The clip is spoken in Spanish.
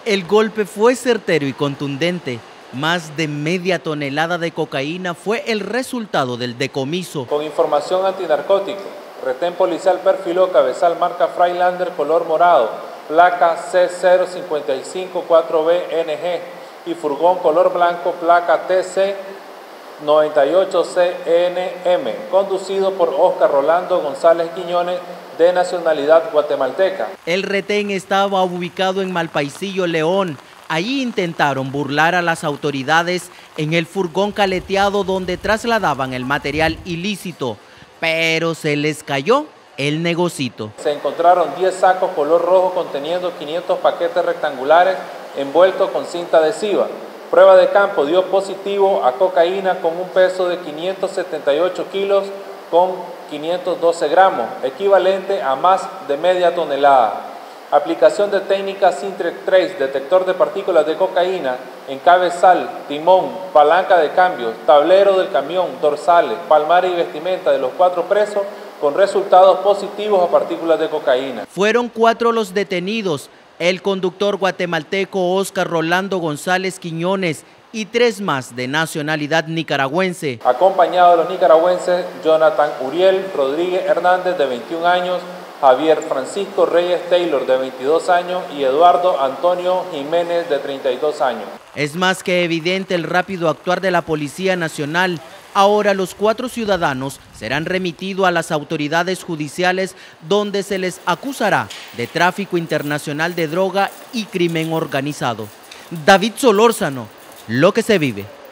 El golpe fue certero y contundente. Más de media tonelada de cocaína fue el resultado del decomiso. Con información antinarcótico, retén policial perfiló cabezal marca Freilander color morado, placa C0554BNG y furgón color blanco, placa TC98CNM, conducido por Oscar Rolando González Quiñones, de nacionalidad guatemalteca. El retén estaba ubicado en Malpaisillo, León. Allí intentaron burlar a las autoridades en el furgón caleteado donde trasladaban el material ilícito, pero se les cayó el negocito. Se encontraron 10 sacos color rojo conteniendo 500 paquetes rectangulares envueltos con cinta adhesiva. Prueba de campo dio positivo a cocaína con un peso de 578 kilos con 512 gramos, equivalente a más de media tonelada. Aplicación de técnica Sintrec Trace, detector de partículas de cocaína en cabezal, timón, palanca de cambio, tablero del camión, dorsales, palmares y vestimenta de los 4 presos con resultados positivos a partículas de cocaína. Fueron 4 los detenidos, el conductor guatemalteco Oscar Rolando González Quiñones y 3 más de nacionalidad nicaragüense. Acompañado de los nicaragüenses Jonathan Uriel Rodríguez Hernández, de 21 años, Javier Francisco Reyes Taylor, de 22 años, y Eduardo Antonio Jiménez, de 32 años. Es más que evidente el rápido actuar de la Policía Nacional. Ahora los 4 ciudadanos serán remitidos a las autoridades judiciales donde se les acusará de tráfico internacional de droga y crimen organizado. David Solórzano, Lo que se vive.